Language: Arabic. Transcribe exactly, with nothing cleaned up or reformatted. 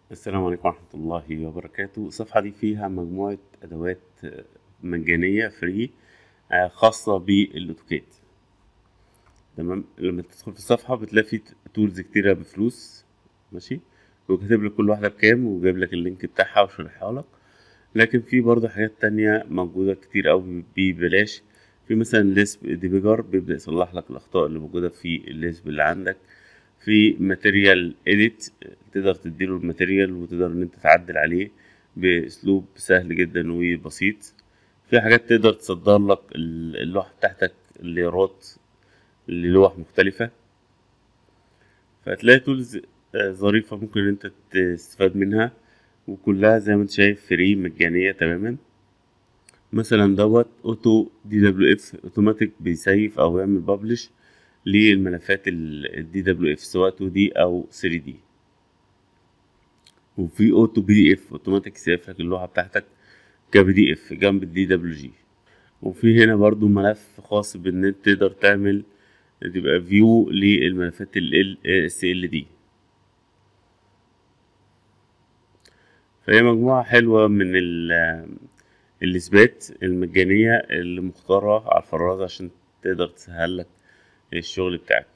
السلام عليكم ورحمة الله وبركاته. الصفحة دي فيها مجموعة أدوات آه، مجانية فري خاصة بالأوتوكاد. تمام، لما تدخل في الصفحة بتلاقي في تولز كتيرة بفلوس. ماشي، وكاتب لك كل واحدة بكام وجايب لك اللينك بتاعها وشرحها لك. لكن في برضه حاجات تانية موجودة كتير أوي ببلاش. في مثلا ليسب ديبيجر بيبدأ يصلح لك الأخطاء اللي موجودة في الليسب اللي عندك. في ماتيريال اديت تقدر تديله الماتيريال وتقدر ان انت تعدل عليه باسلوب سهل جدا وبسيط. في حاجات تقدر تصدر لك اللوحة بتاعتك الليرات للوح مختلفة. فهتلاقي تولز ظريفة ممكن ان انت تستفاد منها، وكلها زي ما انت شايف فري مجانية تماما. مثلا دوت اوتو دي دبليو اف اوتوماتيك بيسيف او يعمل بابلش للملفات الدي دبليو اف سواء تو دي او ثري دي. وفي اوتو بي دي اف اوتوماتيك سيف لك اللوحه بتاعتك كبي دي اف جنب الدي دبليو جي. وفي هنا برضو ملف خاص بان انت تقدر تعمل تبقى فيو للملفات ال اس ال دي. فهي مجموعه حلوه من ال- الاثبات المجانيه اللي مختاره على الفراغ عشان تقدر تسهل لك الشغل بتاعك.